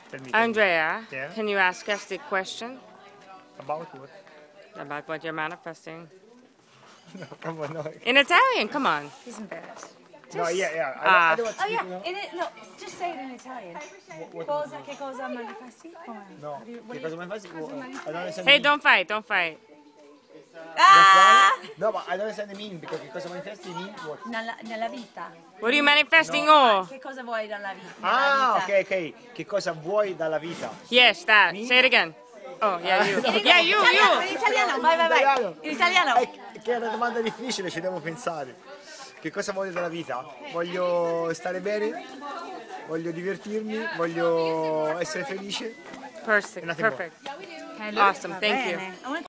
Tell me. Andrea, Yeah? can you ask us the question About what? about what you're manifesting? No, come on, no. In Italian, come on. He's embarrassed. No, yeah. I Ah. don't want to Oh speak, yeah, no. no, just say it in Italian. Che cosa manifesti? Come? No, che cosa mai fai? I don't understand Hey, the don't fight, don't fight. Ah! meaning. No, but I don't understand the meaning because che cosa manifesti mean what? Nella vita. What are you manifesting? Oh, Che cosa vuoi dalla vita? Ah, ok. Che cosa vuoi dalla vita? yes, that. Say it again. Oh, yeah, you. Yeah, you. In italiano, vai. In italiano. Che è una domanda difficile, ci devo pensare. Che cosa voglio dalla vita? Voglio stare bene, voglio divertirmi, voglio essere felice. Perfect. Nothing more. Perfect. Awesome. Thank you. Bene.